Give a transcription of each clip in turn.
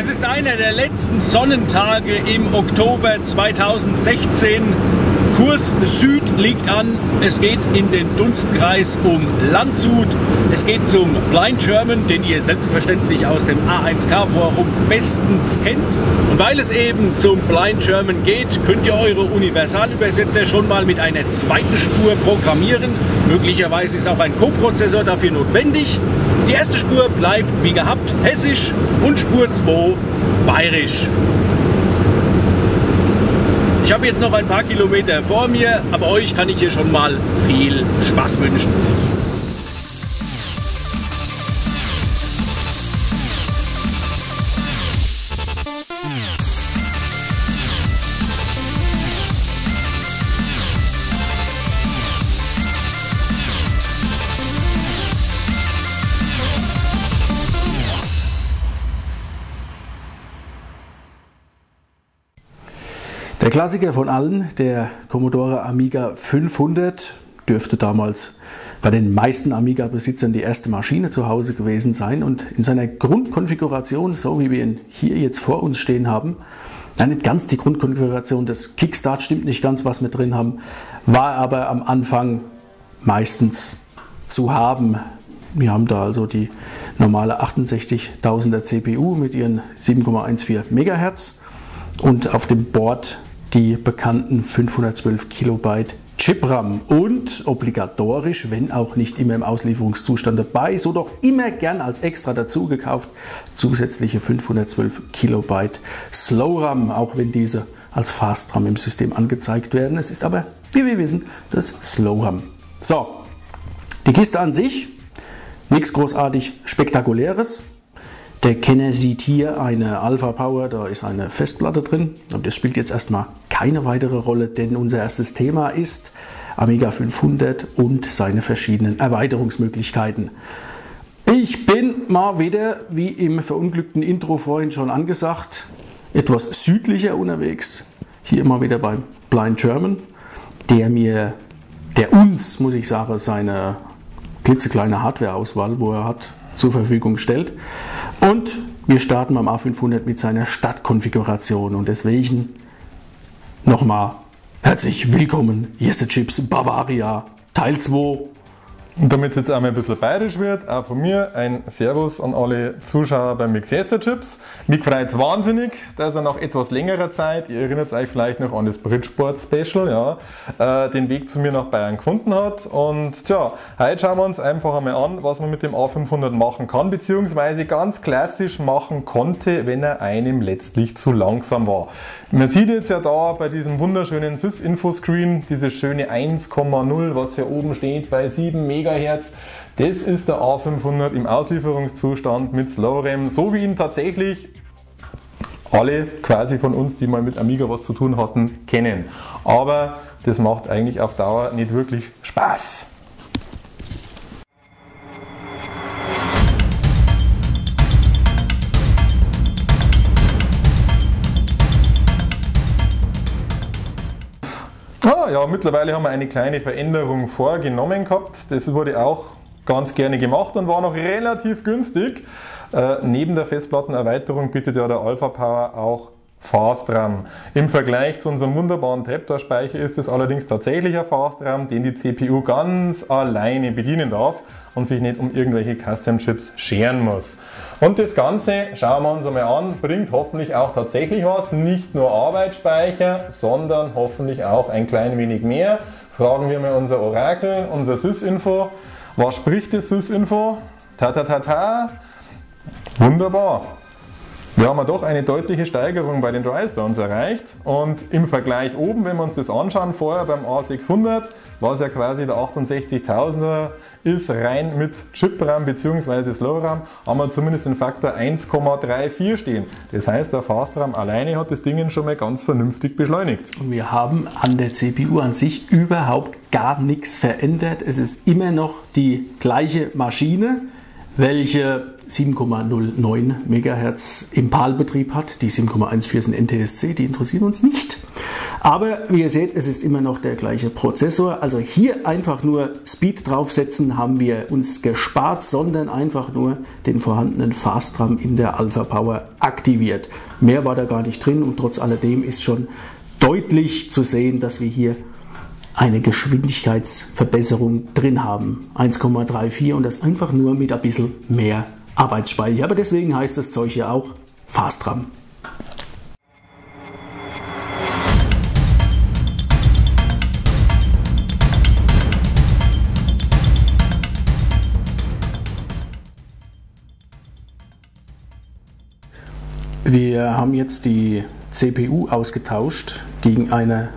Es ist einer der letzten Sonnentage im Oktober 2016. Kurs Süd liegt an. Es geht in den Dunstkreis um Landshut. Es geht zum Blind German, den ihr selbstverständlich aus dem A1K Forum bestens kennt. Und weil es eben zum Blind German geht, könnt ihr eure Universalübersetzer schon mal mit einer zweiten Spur programmieren. Möglicherweise ist auch ein Coprozessor dafür notwendig. Die erste Spur bleibt wie gehabt hessisch und Spur 2 bayerisch. Ich habe jetzt noch ein paar Kilometer vor mir, aber euch kann ich hier schon mal viel Spaß wünschen. Der Klassiker von allen, der Commodore Amiga 500, dürfte damals bei den meisten Amiga-Besitzern die erste Maschine zu Hause gewesen sein und in seiner Grundkonfiguration, so wie wir ihn hier jetzt vor uns stehen haben, nicht ganz die Grundkonfiguration, das Kickstart stimmt nicht ganz, was wir drin haben, war aber am Anfang meistens zu haben. Wir haben da also die normale 68.000er CPU mit ihren 7,14 MHz und auf dem Board die bekannten 512 Kilobyte Chip-RAM und obligatorisch, wenn auch nicht immer im Auslieferungszustand dabei, so doch immer gern als extra dazu gekauft, zusätzliche 512 Kilobyte Slow-RAM, auch wenn diese als Fast-RAM im System angezeigt werden. Es ist aber, wie wir wissen, das Slow-RAM. So, die Kiste an sich, nichts großartig Spektakuläres. Der Kenner sieht hier eine Alpha Power, da ist eine Festplatte drin und das spielt jetzt erstmal keine weitere Rolle, denn unser erstes Thema ist Amiga 500 und seine verschiedenen Erweiterungsmöglichkeiten. Ich bin mal wieder, wie im verunglückten Intro vorhin schon angesagt, etwas südlicher unterwegs. Hier mal wieder beim Blind German, der uns, muss ich sagen, seine klitzekleine Hardware-Auswahl, wo er hat, zur Verfügung stellt. Und wir starten beim A500 mit seiner Startkonfiguration und deswegen nochmal herzlich willkommen, hier ist der Chips Bavaria Teil 2. Und damit es jetzt einmal ein bisschen bayerisch wird, auch von mir ein Servus an alle Zuschauer beim Mixester Chips. Mich freut es wahnsinnig, dass er nach etwas längerer Zeit, ihr erinnert euch vielleicht noch an das Bridgeport Special, ja, den Weg zu mir nach Bayern gefunden hat. Und tja, heute schauen wir uns einfach einmal an, was man mit dem A500 machen kann, beziehungsweise ganz klassisch machen konnte, wenn er einem letztlich zu langsam war. Man sieht jetzt ja da bei diesem wunderschönen Sys-Info-Screen dieses schöne 1,0, was hier oben steht bei 7 MHz. Das ist der A500 im Auslieferungszustand mit Slow-RAM, so wie ihn tatsächlich alle quasi von uns, die mal mit Amiga was zu tun hatten, kennen. Aber das macht eigentlich auf Dauer nicht wirklich Spaß. Ja, mittlerweile haben wir eine kleine Veränderung vorgenommen gehabt. Das wurde auch ganz gerne gemacht und war noch relativ günstig. Neben der Festplattenerweiterung bietet ja der Alpha Power auch Fast-RAM. Im Vergleich zu unserem wunderbaren Traptor-Speicher ist es allerdings tatsächlich ein Fast-RAM, den die CPU ganz alleine bedienen darf und sich nicht um irgendwelche Custom-Chips scheren muss. Und das Ganze, schauen wir uns einmal an, bringt hoffentlich auch tatsächlich was, nicht nur Arbeitsspeicher, sondern hoffentlich auch ein klein wenig mehr. Fragen wir mal unser Orakel, unser Sys-Info. Was spricht das Sys-Info? Wunderbar. Wir haben ja doch eine deutliche Steigerung bei den Dry-Stones erreicht und im Vergleich oben, wenn wir uns das anschauen, vorher beim A600, was ja quasi der 68.000er ist, rein mit Chip-RAM bzw. Slow-RAM, haben wir zumindest den Faktor 1,34 stehen. Das heißt, der Fast-RAM alleine hat das Ding schon mal ganz vernünftig beschleunigt. Und wir haben an der CPU an sich überhaupt gar nichts verändert. Es ist immer noch die gleiche Maschine. welche 7,09 MHz im PAL-Betrieb hat. Die 7,14 sind NTSC, die interessieren uns nicht. Aber wie ihr seht, es ist immer noch der gleiche Prozessor. Also hier einfach nur Speed draufsetzen, haben wir uns gespart, sondern einfach nur den vorhandenen Fastram in der Alpha Power aktiviert. Mehr war da gar nicht drin und trotz alledem ist schon deutlich zu sehen, dass wir hier eine Geschwindigkeitsverbesserung drin haben. 1,34 und das einfach nur mit ein bisschen mehr Arbeitsspeicher. Aber deswegen heißt das Zeug ja auch Fastram. Wir haben jetzt die CPU ausgetauscht gegen eine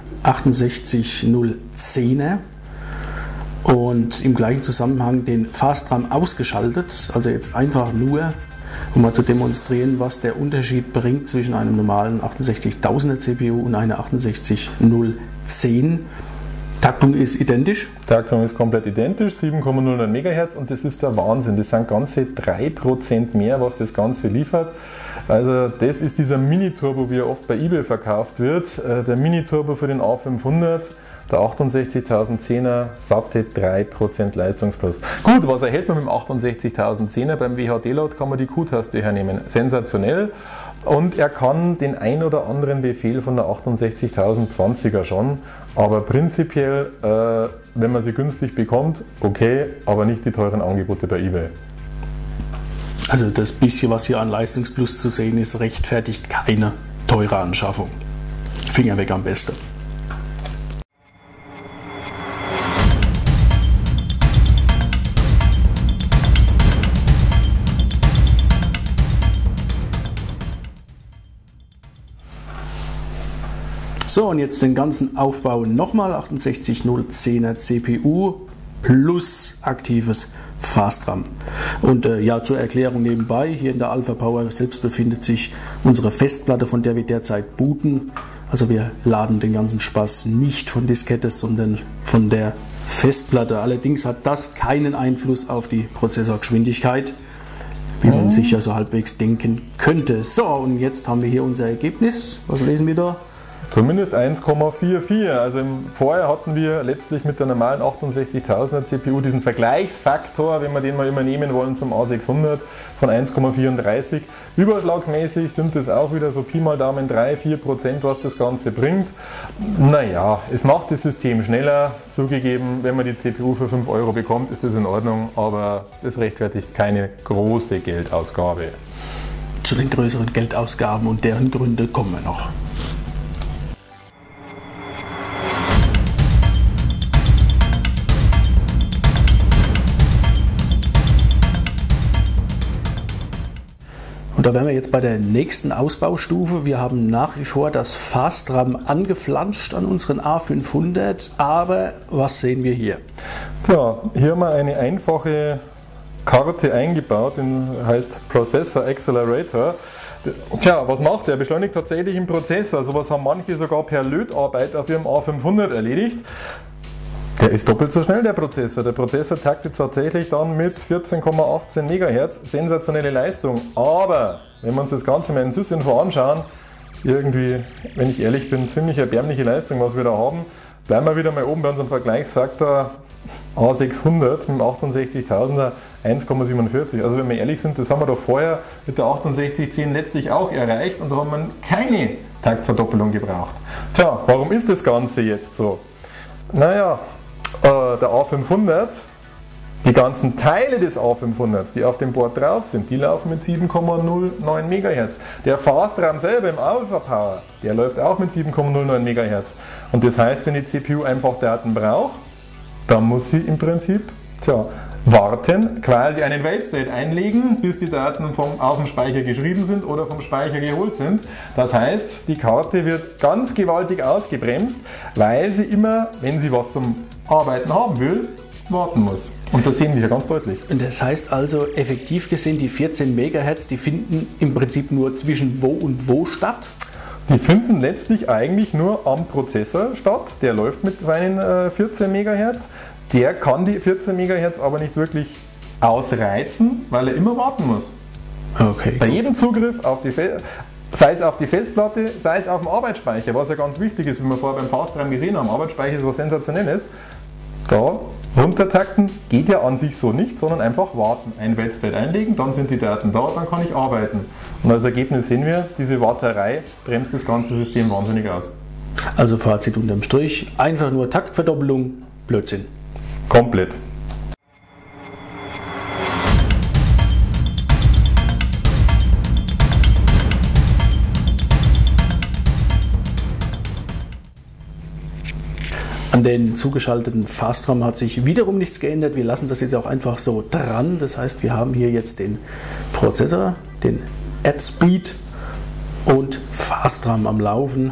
68010er und im gleichen Zusammenhang den Fastram ausgeschaltet, also jetzt einfach nur, um mal zu demonstrieren, was der Unterschied bringt zwischen einem normalen 68000er CPU und einer 68010. Taktung ist identisch? Taktung ist komplett identisch, 7,09 MHz und das ist der Wahnsinn. Das sind ganze 3% mehr, was das Ganze liefert. Also das ist dieser Mini-Turbo, wie er oft bei eBay verkauft wird. Der Mini-Turbo für den A500, der 68010er, satte 3% Leistungsplus. Gut, was erhält man mit dem 68010er? Beim WHD-Load kann man die Q-Taste hernehmen. Sensationell. Und er kann den ein oder anderen Befehl von der 68020er schon, aber prinzipiell, wenn man sie günstig bekommt, okay, aber nicht die teuren Angebote bei eBay. Also das bisschen, was hier an Leistungsplus zu sehen ist, rechtfertigt keine teure Anschaffung. Finger weg am besten. So, und jetzt den ganzen Aufbau nochmal. 68010er CPU plus aktives Fastram. Und ja, zur Erklärung nebenbei, hier in der Alpha Power selbst befindet sich unsere Festplatte, von der wir derzeit booten. Also wir laden den ganzen Spaß nicht von Diskette, sondern von der Festplatte. Allerdings hat das keinen Einfluss auf die Prozessorgeschwindigkeit, wie man sich ja so halbwegs denken könnte. So, und jetzt haben wir hier unser Ergebnis. Was lesen wir da? Zumindest 1,44. Also vorher hatten wir letztlich mit der normalen 68000er CPU diesen Vergleichsfaktor, wenn wir den mal immer nehmen wollen, zum A600 von 1,34. Überschlagsmäßig sind es auch wieder so Pi mal Daumen 3-4%, was das Ganze bringt. Naja, es macht das System schneller. Zugegeben, wenn man die CPU für 5 Euro bekommt, ist das in Ordnung, aber es rechtfertigt keine große Geldausgabe. Zu den größeren Geldausgaben und deren Gründe kommen wir noch. Und da wären wir jetzt bei der nächsten Ausbaustufe. Wir haben nach wie vor das Fastram angeflanscht an unseren A500, aber was sehen wir hier? Tja, hier haben wir eine einfache Karte eingebaut, die heißt Processor Accelerator. Tja, was macht der? Beschleunigt tatsächlich im Prozessor. Sowas haben manche sogar per Lötarbeit auf ihrem A500 erledigt. Der ist doppelt so schnell, der Prozessor. Der Prozessor taktet tatsächlich dann mit 14,18 MHz. Sensationelle Leistung. Aber, wenn wir uns das Ganze mal in Sysinfo anschauen, irgendwie, wenn ich ehrlich bin, ziemlich erbärmliche Leistung, was wir da haben. Bleiben wir wieder mal oben bei unserem Vergleichsfaktor A600 mit dem 68000er 1,47. Also wenn wir ehrlich sind, das haben wir doch vorher mit der 6810 letztlich auch erreicht und da haben wir keine Taktverdoppelung gebraucht. Tja, warum ist das Ganze jetzt so? Naja, der A500, die ganzen Teile des A500s, die auf dem Board drauf sind, die laufen mit 7,09 MHz. Der Fastram selber im Alpha Power, der läuft auch mit 7,09 MHz. Und das heißt, wenn die CPU einfach Daten braucht, dann muss sie im Prinzip warten, quasi einen Wait State einlegen, bis die Daten auf dem Speicher geschrieben sind oder vom Speicher geholt sind. Das heißt, die Karte wird ganz gewaltig ausgebremst, weil sie immer, wenn sie was zum Arbeiten haben will, warten muss. Und das sehen wir hier ganz deutlich. Und das heißt also, effektiv gesehen, die 14 MHz, die finden im Prinzip nur zwischen wo und wo statt? Die finden letztlich eigentlich nur am Prozessor statt. Der läuft mit seinen 14 MHz. Der kann die 14 MHz aber nicht wirklich ausreizen, weil er immer warten muss. Okay. Bei jedem Zugriff auf die sei es auf die Festplatte, sei es auf dem Arbeitsspeicher, was ja ganz wichtig ist, wie wir vorher beim Fastram gesehen haben, Arbeitsspeicher ist was Sensationelles. Da runtertakten geht ja an sich so nicht, sondern einfach warten. Ein Website einlegen, dann sind die Daten da, dann kann ich arbeiten. Und als Ergebnis sehen wir, diese Warterei bremst das ganze System wahnsinnig aus. Also Fazit unterm Strich, einfach nur Taktverdoppelung, Blödsinn. Komplett. An den zugeschalteten Fastram hat sich wiederum nichts geändert. Wir lassen das jetzt auch einfach so dran. Das heißt, wir haben hier jetzt den Prozessor, den AddSpeed und Fastram am Laufen.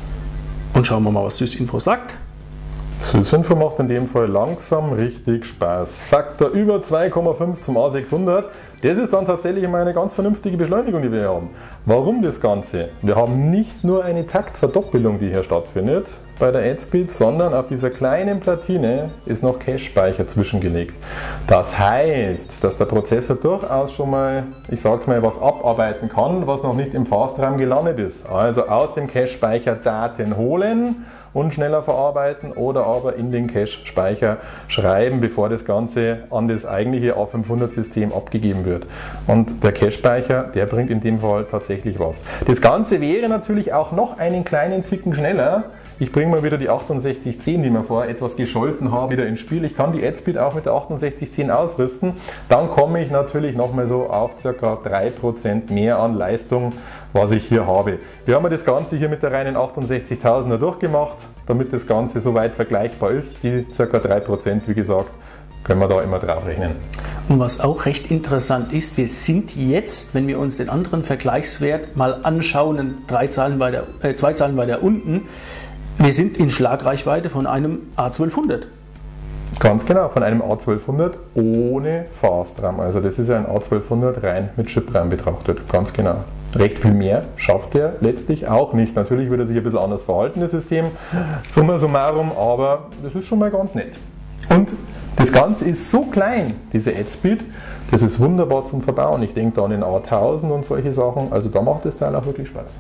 Und schauen wir mal, was SysInfo sagt. SysInfo macht in dem Fall langsam richtig Spaß. Faktor über 2,5 zum A600. Das ist dann tatsächlich immer eine ganz vernünftige Beschleunigung, die wir hier haben. Warum das Ganze? Wir haben nicht nur eine Taktverdoppelung, die hier stattfindet bei der AddSpeed, sondern auf dieser kleinen Platine ist noch Cache-Speicher zwischengelegt. Das heißt, dass der Prozessor durchaus schon mal, ich sag's mal, was abarbeiten kann, was noch nicht im Fastram gelandet ist. Also aus dem Cache-Speicher Daten holen und schneller verarbeiten oder aber in den Cache-Speicher schreiben, bevor das Ganze an das eigentliche A500-System abgegeben wird. Und der Cache-Speicher, der bringt in dem Fall tatsächlich was. Das Ganze wäre natürlich auch noch einen kleinen Ticken schneller. Ich bringe mal wieder die 6810, die wir vorher etwas gescholten haben, wieder ins Spiel. Ich kann die AddSpeed auch mit der 6810 ausrüsten. Dann komme ich natürlich nochmal so auf ca. 3% mehr an Leistung, was ich hier habe. Wir haben das Ganze hier mit der reinen 68.000er durchgemacht, damit das Ganze soweit vergleichbar ist. Die ca. 3%, wie gesagt, können wir da immer drauf rechnen. Und was auch recht interessant ist, wir sind jetzt, wenn wir uns den anderen Vergleichswert mal anschauen, zwei Zahlen weiter unten, wir sind in Schlagreichweite von einem A1200. Ganz genau, von einem A1200 ohne Fastram. Also das ist ja ein A1200 rein mit Chip-RAM betrachtet. Ganz genau. Recht viel mehr schafft er letztlich auch nicht. Natürlich wird er sich ein bisschen anders verhalten, das System, summa summarum, aber das ist schon mal ganz nett. Und das Ganze ist so klein, diese AddSpeed, das ist wunderbar zum Verbauen. Ich denke da an den A1000 und solche Sachen, also da macht das Teil auch wirklich Spaß.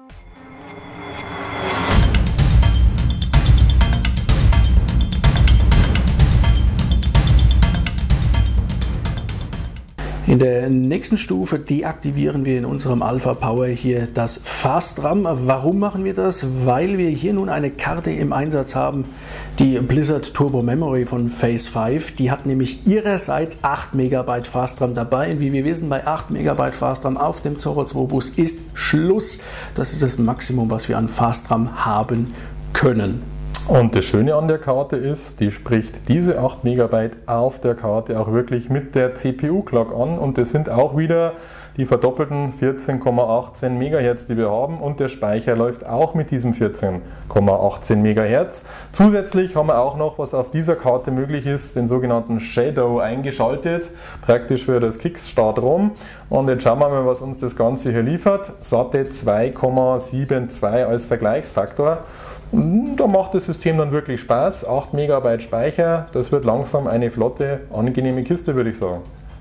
In der nächsten Stufe deaktivieren wir in unserem Alpha Power hier das Fastram. Warum machen wir das? Weil wir hier nun eine Karte im Einsatz haben, die Blizzard Turbo Memory von Phase 5. Die hat nämlich ihrerseits 8 MB Fastram dabei. Und wie wir wissen, bei 8 MB Fastram auf dem Zorro 2 Bus ist Schluss. Das ist das Maximum, was wir an Fastram haben können. Und das Schöne an der Karte ist, die spricht diese 8 MB auf der Karte auch wirklich mit der CPU-Clock an und das sind auch wieder die verdoppelten 14,18 MHz, die wir haben und der Speicher läuft auch mit diesem 14,18 MHz. Zusätzlich haben wir auch noch, was auf dieser Karte möglich ist, den sogenannten Shadow eingeschaltet, praktisch für das Kickstart-ROM. Und jetzt schauen wir mal, was uns das Ganze hier liefert. Satte 2,72 als Vergleichsfaktor. Da macht das System dann wirklich Spaß. 8 MB Speicher, das wird langsam eine flotte, angenehme Kiste, würde ich sagen.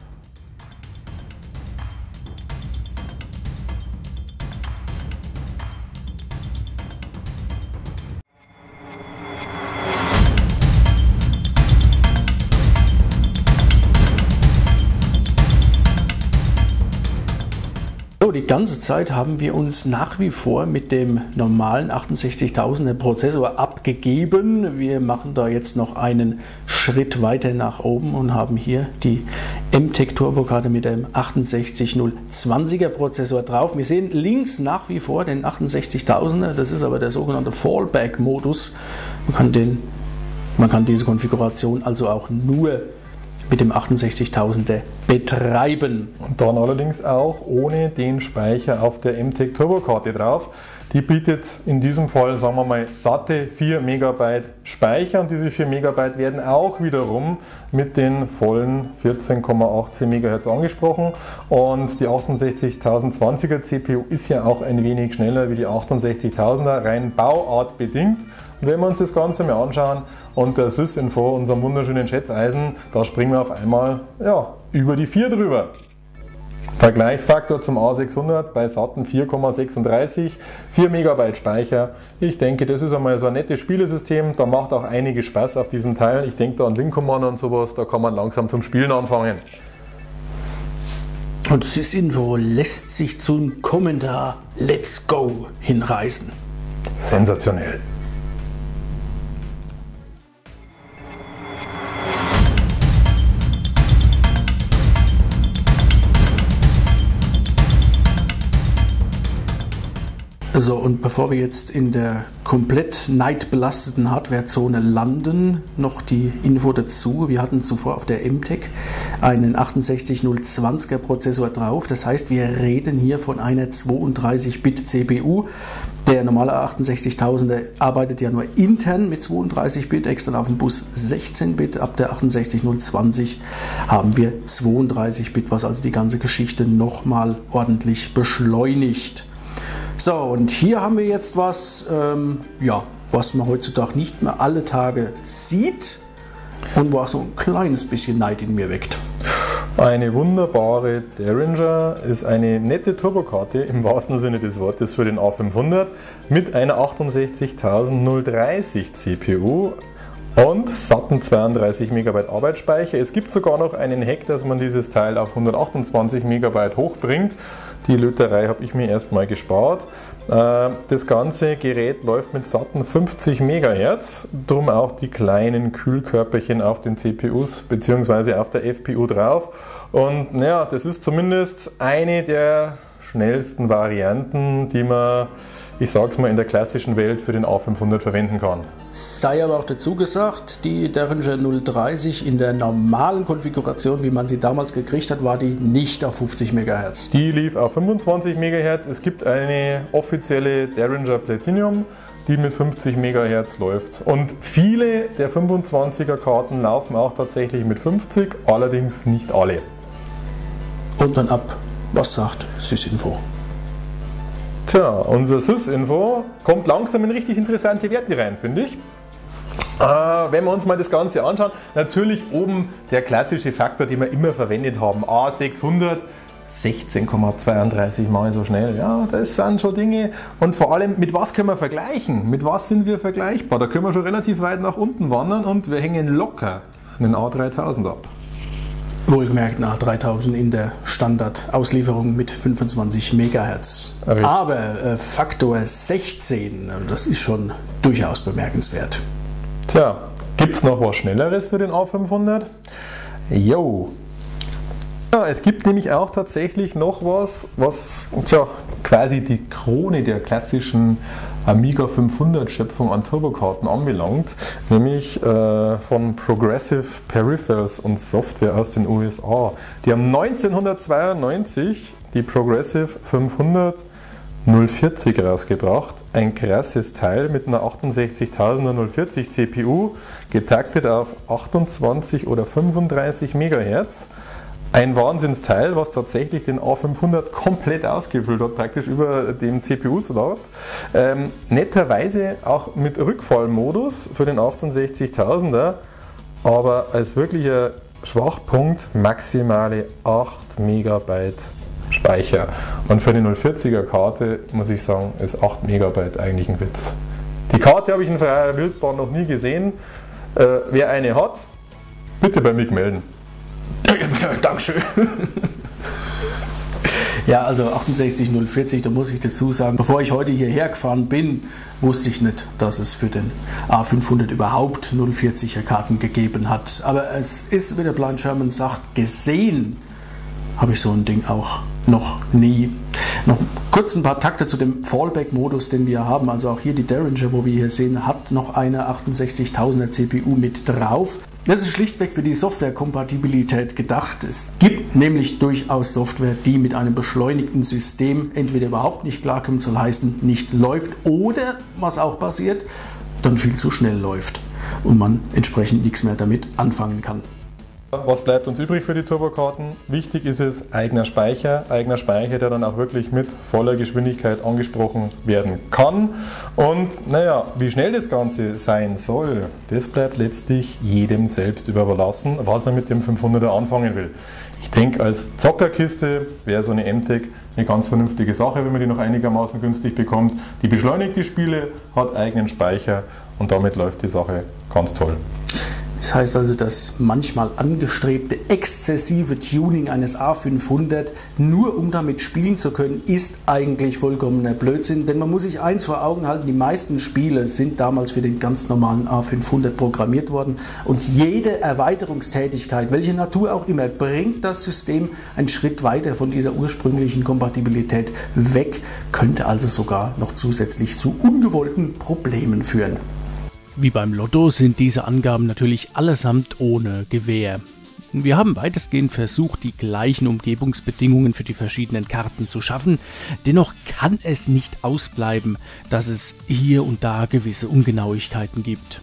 So, die ganze Zeit haben wir uns nach wie vor mit dem normalen 68.000er Prozessor abgegeben. Wir machen da jetzt noch einen Schritt weiter nach oben und haben hier die MTech Turbo-Karte mit dem 68020er Prozessor drauf. Wir sehen links nach wie vor den 68.000er, das ist aber der sogenannte Fallback-Modus. Man kann diese Konfiguration also auch nur mit dem 68.000er betreiben. Und dann allerdings auch ohne den Speicher auf der MTech Turbo-Karte drauf. Die bietet in diesem Fall, sagen wir mal, satte 4 MB Speicher und diese 4 MB werden auch wiederum mit den vollen 14,18 MHz angesprochen und die 68020er CPU ist ja auch ein wenig schneller wie die 68000er, rein bauartbedingt. Und wenn wir uns das Ganze mal anschauen und der SysInfo, unserem wunderschönen Schätzeisen, da springen wir auf einmal über die 4 drüber. Vergleichsfaktor zum A600 bei satten 4,36, 4 MB Speicher. Ich denke, das ist einmal so ein nettes Spielesystem, da macht auch einiges Spaß auf diesem Teil. Ich denke da an Wing Commander und sowas, da kann man langsam zum Spielen anfangen. Und SysInfo lässt sich zum Kommentar Let's Go hinreißen. Sensationell. So, und bevor wir jetzt in der komplett neidbelasteten Hardwarezone landen, noch die Info dazu. Wir hatten zuvor auf der MTech einen 68020er Prozessor drauf. Das heißt, wir reden hier von einer 32-Bit CPU. Der normale 68000er arbeitet ja nur intern mit 32-Bit, extern auf dem Bus 16-Bit. Ab der 68020 haben wir 32-Bit, was also die ganze Geschichte nochmal ordentlich beschleunigt. So, und hier haben wir jetzt was, was man heutzutage nicht mehr alle Tage sieht und was so ein kleines bisschen Neid in mir weckt. Eine wunderbare Derringer ist eine nette Turbokarte im wahrsten Sinne des Wortes für den A500 mit einer 68030 CPU und satten 32 MB Arbeitsspeicher. Es gibt sogar noch einen Hack, dass man dieses Teil auf 128 MB hochbringt. Die Löterei habe ich mir erstmal gespart. Das ganze Gerät läuft mit satten 50 MHz, drum auch die kleinen Kühlkörperchen auf den CPUs bzw. auf der FPU drauf. Und ja, das ist zumindest eine der schnellsten Varianten, die man, ich sag's mal, in der klassischen Welt für den A500 verwenden kann. Sei aber auch dazu gesagt, die Derringer 030 in der normalen Konfiguration, wie man sie damals gekriegt hat, war die nicht auf 50 MHz. Die lief auf 25 MHz. Es gibt eine offizielle Derringer Platinum, die mit 50 MHz läuft. Und viele der 25er Karten laufen auch tatsächlich mit 50, allerdings nicht alle. Und dann ab, was sagt SysInfo? Tja, unser SysInfo kommt langsam in richtig interessante Werte rein, finde ich. Wenn wir uns mal das Ganze anschauen, natürlich oben der klassische Faktor, den wir immer verwendet haben, A600, 16,32 mal so schnell. Ja, das sind schon Dinge. Und vor allem, mit was können wir vergleichen? Mit was sind wir vergleichbar? Da können wir schon relativ weit nach unten wandern und wir hängen locker einen A3000 ab. Wohlgemerkt eine A3000 in der Standardauslieferung mit 25 MHz. Richtig. Aber Faktor 16, das ist schon durchaus bemerkenswert. Tja, gibt es noch was Schnelleres für den A500? Jo! Ja, es gibt nämlich auch tatsächlich noch was quasi die Krone der klassischen Amiga 500 Schöpfung an Turbokarten anbelangt, nämlich von Progressive Peripherals und Software aus den USA. Die haben 1992 die Progressive 500 040 rausgebracht. Ein krasses Teil mit einer 68000er 040 CPU, getaktet auf 28 oder 35 MHz. Ein Wahnsinnsteil, was tatsächlich den A500 komplett ausgefüllt hat, praktisch über dem CPU-Slot. Netterweise auch mit Rückfallmodus für den 68000er, aber als wirklicher Schwachpunkt maximale 8 MB Speicher. Und für die 040er Karte muss ich sagen, ist 8 MB eigentlich ein Witz. Die Karte habe ich in freier Wildbahn noch nie gesehen. Wer eine hat, bitte bei mir melden. Dankeschön. Ja, also 68040, da muss ich dazu sagen, bevor ich heute hierher gefahren bin, wusste ich nicht, dass es für den A500 überhaupt 040er Karten gegeben hat. Aber es ist, wie der Blind Sherman sagt, gesehen habe ich so ein Ding auch noch nie. Noch kurz ein paar Takte zu dem Fallback-Modus, den wir haben. Also auch hier die Derringer, wo wir hier sehen, hat noch eine 68000er CPU mit drauf. Das ist schlichtweg für die Softwarekompatibilität gedacht. Es gibt nämlich durchaus Software, die mit einem beschleunigten System entweder überhaupt nicht klarkommt, soll heißen, nicht läuft oder, was auch passiert, dann viel zu schnell läuft und man entsprechend nichts mehr damit anfangen kann. Was bleibt uns übrig für die Turbokarten? Wichtig ist es, eigener Speicher, der dann auch wirklich mit voller Geschwindigkeit angesprochen werden kann. Und naja, wie schnell das Ganze sein soll, das bleibt letztlich jedem selbst überlassen, was er mit dem 500er anfangen will. Ich denke, als Zockerkiste wäre so eine MTEC eine ganz vernünftige Sache, wenn man die noch einigermaßen günstig bekommt. Die beschleunigt die Spiele, hat eigenen Speicher und damit läuft die Sache ganz toll. Das heißt also, das manchmal angestrebte exzessive Tuning eines A500, nur um damit spielen zu können, ist eigentlich vollkommener Blödsinn. Denn man muss sich eins vor Augen halten, die meisten Spiele sind damals für den ganz normalen A500 programmiert worden. Und jede Erweiterungstätigkeit, welche Natur auch immer, bringt das System einen Schritt weiter von dieser ursprünglichen Kompatibilität weg, könnte also sogar noch zusätzlich zu ungewollten Problemen führen. Wie beim Lotto sind diese Angaben natürlich allesamt ohne Gewähr. Wir haben weitestgehend versucht, die gleichen Umgebungsbedingungen für die verschiedenen Karten zu schaffen. Dennoch kann es nicht ausbleiben, dass es hier und da gewisse Ungenauigkeiten gibt.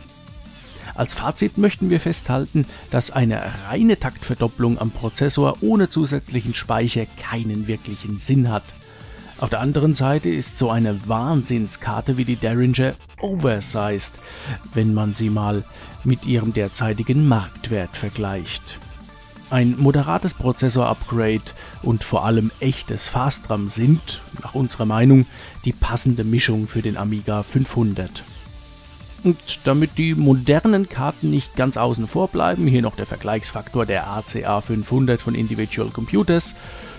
Als Fazit möchten wir festhalten, dass eine reine Taktverdopplung am Prozessor ohne zusätzlichen Speicher keinen wirklichen Sinn hat. Auf der anderen Seite ist so eine Wahnsinnskarte wie die Derringer oversized, wenn man sie mal mit ihrem derzeitigen Marktwert vergleicht. Ein moderates Prozessor-Upgrade und vor allem echtes Fastram sind, nach unserer Meinung, die passende Mischung für den Amiga 500. Und damit die modernen Karten nicht ganz außen vor bleiben, hier noch der Vergleichsfaktor der ACA 500 von Individual Computers,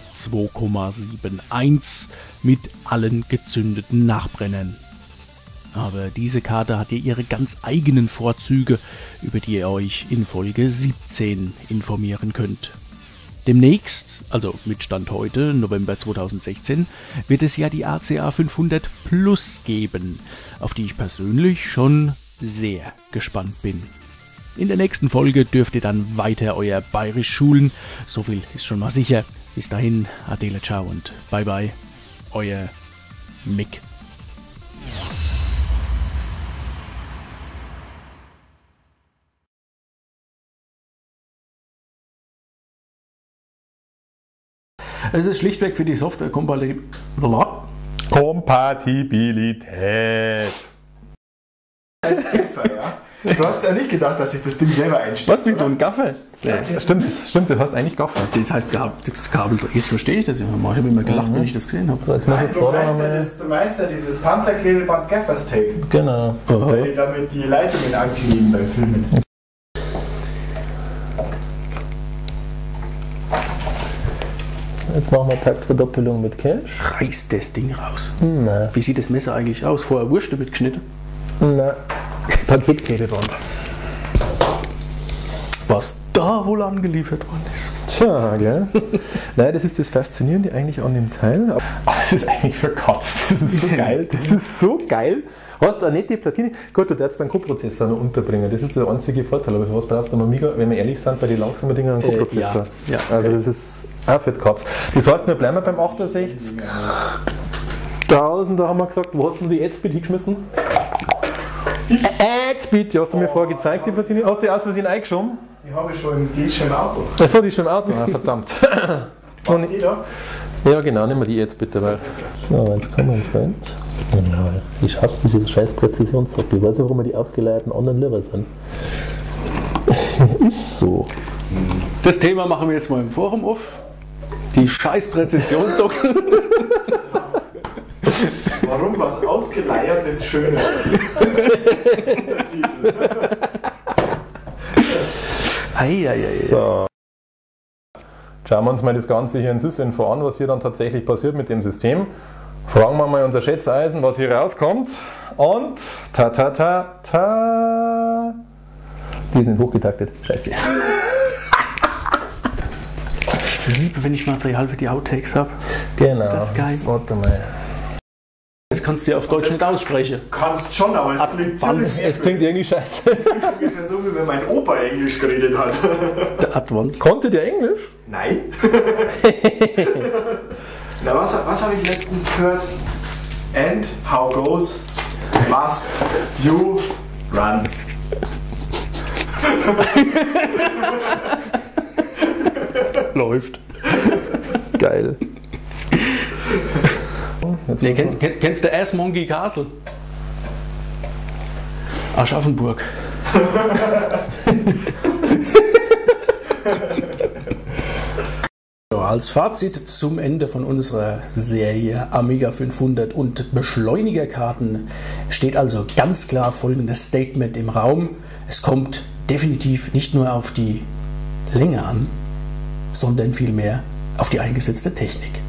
2,71 mit allen gezündeten Nachbrennern. Aber diese Karte hat ja ihre ganz eigenen Vorzüge, über die ihr euch in Folge 17 informieren könnt. Demnächst, also mit Stand heute, November 2016, wird es ja die ACA 500 Plus geben, auf die ich persönlich schon sehr gespannt bin. In der nächsten Folge dürft ihr dann weiter euer Bayerisch schulen, so viel ist schon mal sicher. Bis dahin, Adele, ciao und bye bye, euer Mick. Es ist schlichtweg für die Softwarekompatibilität. Das heißt Gaffer, ja? Du hast ja nicht gedacht, dass ich das Ding selber einstelle. Was, bist du ein Gaffer? Ja, stimmt, du hast eigentlich Gaffer. Das heißt, das Kabel, jetzt verstehe ich das. Ich habe immer gelacht, wenn ich das gesehen habe. So, jetzt muss ich Du meinst ja dieses Panzerklebeband Gaffers Tape. Genau. Weil die damit die Leitungen ankleben beim Filmen. Jetzt machen wir Taktverdoppelung mit Cache. Reißt das Ding raus. Nein. Wie sieht das Messer eigentlich aus? Vorher Wurst mitgeschnitten? Nein. Paketklebeband. Was da wohl angeliefert worden ist. Tja, gell? Nein, das ist das Faszinierende eigentlich an dem Teil. Aber es ist eigentlich verkotzt. Das ist so geil. Das ist so geil. Hast du eine nette Platine? Gut, du darfst einen Co-Prozessor noch unterbringen. Das ist der einzige Vorteil. Aber für was brauchst du am Amiga, wenn wir ehrlich sind, bei den langsamen Dingen einen Co-Prozessor? Ja. Also das ist auch für die Katz. Das heißt, wir bleiben beim 68. 1000, da haben wir gesagt, wo hast du die Adspeed hingeschmissen? Adspeed, die hast du mir vorher gezeigt, die Platine. Hast du die aus Versehen eingeschoben? Die ist schon im Auto. Achso, die ist schon im Auto. Ah, verdammt. Was die da? Ja genau, nehmen wir die jetzt bitte, weil... So, jetzt kommen wir ins Feld. Ja, ich hasse diese scheiß Präzisionssocken. Ich weiß auch, warum wir die ausgeleierten anderen lieber sind. Ist so. Das Thema machen wir jetzt mal im Forum auf. Die scheiß Präzisionssocken. Warum was Ausgeleiertes Schönes? So. Schauen wir uns mal das Ganze hier in Sysinfo an, was hier dann tatsächlich passiert mit dem System. Fragen wir mal unser Schätzeisen, was hier rauskommt. Und ta. Die sind hochgetaktet. Scheiße. Ich liebe, wenn ich Material für die Outtakes habe. Genau. Das ist geil. Warte mal. Das kannst du ja auf Deutsch nicht aussprechen. Kannst schon, aber es klingt ziemlich Es klingt irgendwie scheiße. ungefähr so, wie wenn mein Opa Englisch geredet hat. Der Advanced. Konnte der Englisch? Nein. Na, was habe ich letztens gehört? And how goes must you runs. Läuft. Geil. Nee, kennst du Ass Monkey Castle? Aschaffenburg. So, als Fazit zum Ende von unserer Serie Amiga 500 und Beschleunigerkarten steht also ganz klar folgendes Statement im Raum. Es kommt definitiv nicht nur auf die Länge an, sondern vielmehr auf die eingesetzte Technik.